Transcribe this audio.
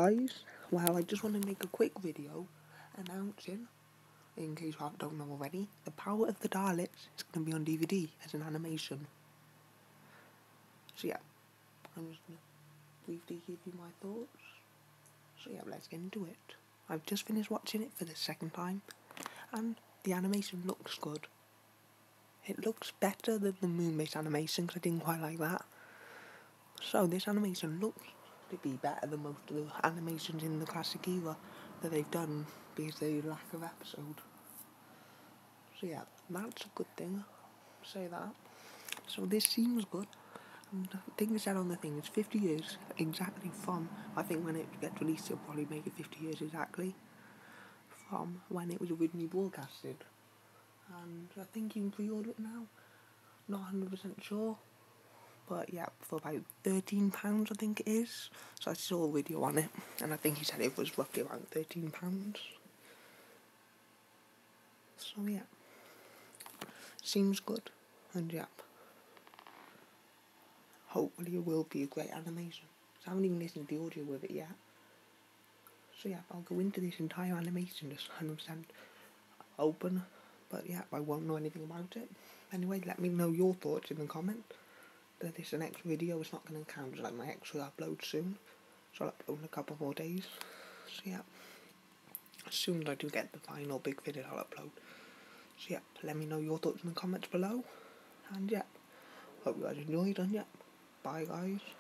guys, well I just want to make a quick video announcing, in case you don't know already, The Power of the Daleks is going to be on DVD as an animation. So yeah, I'm just going to briefly give you my thoughts. So yeah, let's get into it. I've just finished watching it for the second time and the animation looks good. It looks better than the Moonbase animation because I didn't quite like that. So this animation looks to be better than most of the animations in the classic era that they've done because they lack of episode. So yeah, that's a good thing. Say that. So this seems good. And the thing is said on the thing, it's 50 years exactly from, I think when it gets released it'll probably make it 50 years exactly from when it was originally broadcasted. And I think you can pre-order it now. Not 100% sure. But yeah, for about £13 I think it is. So I saw a video on it and I think he said it was roughly around £13. So yeah, seems good, and yeah, hopefully it will be a great animation. So I haven't even listened to the audio with it yet. So yeah, I'll go into this entire animation just 100% open, but yeah, I won't know anything about it. Anyway, let me know your thoughts in the comment. That this next video is not going to count as like my extra upload soon, so I'll upload in a couple more days. So yeah, as soon as I do get the final big video I'll upload. So yeah, let me know your thoughts in the comments below, and yeah, hope you guys enjoyed, and yeah, bye guys.